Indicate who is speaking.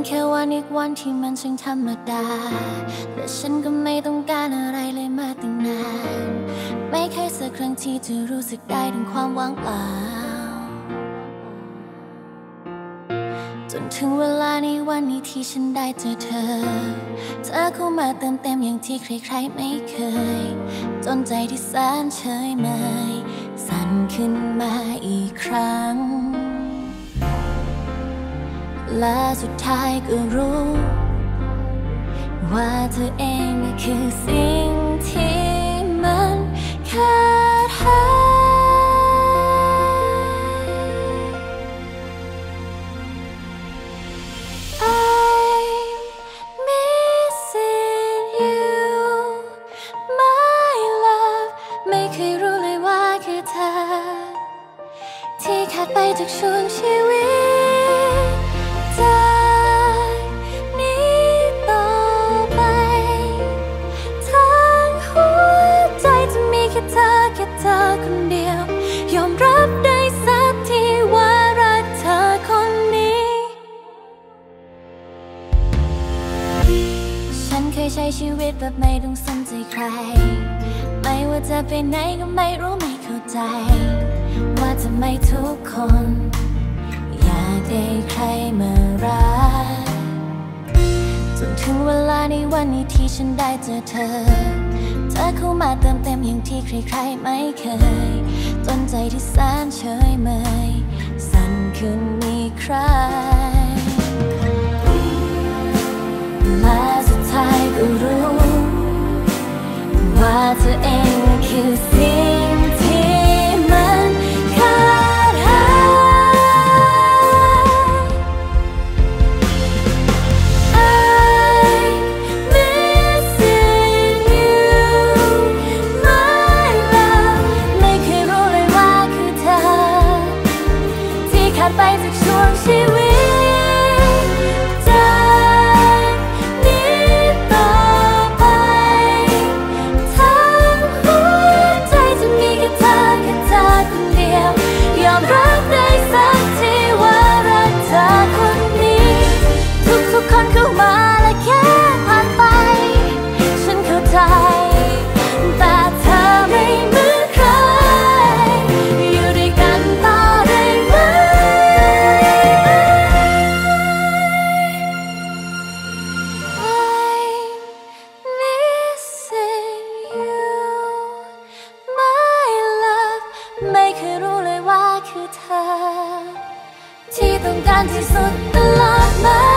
Speaker 1: แค่วันอีกวันที่มันช่างธรรมดาและฉันก็ไม่ต้องการอะไรเลยมาตั้งนานไม่เคยสักครั้งที่จะรู้สึกได้ถึงความว่างเปล่าจนถึงเวลาในวันนี้ที่ฉันได้เจอเธอเข้ามาเติมเต็มอย่างที่ใครๆไม่เคยจนใจที่แสนเฉยเมยสั่นขึ้นมาอีกครั้งและสุดท้ายก็รู้ว่าเธอเองน่ะคือสิ่งที่มันขาดหายที่ขาดไปจากช่วงชีวิตจากนี้ต่อไปทั้งหัวใจจะมีแค่เธอคนเดียวยอมรับได้สักทีว่ารักเธอคนนี้ฉันเคยใช้ชีวิตแบบไม่ต้องสนใจใครไม่ว่าจะไปไหนก็ไม่รู้ไม่เข้าใจว่าทำไมทุกคนอยากได้ใครมารักจนถึงเวลาในวันนี้ที่ฉันได้เจอเธอเข้ามาเติมเต็มอย่างที่ใครๆไม่เคยจนใจที่แสนเฉยเมยสั่นขึ้นอีกครั้งและสุดท้ายก็รู้ว่าเธอเองคือสิ่งที่มันขาดหาย missing you my love ไม่เคยรู้เลยว่าคือเธอที่ขาดไปจากช่วงชีวิตทุกคนเข้ามาและแค่ผ่านไปฉันเข้าใจแต่เธอไม่เหมือนใครอยู่ด้วยกันต่อได้ไหม I'm missing you my love ไม่เคยรู้เลยว่าคือเธอที่ต้องการที่สุดตลอดมา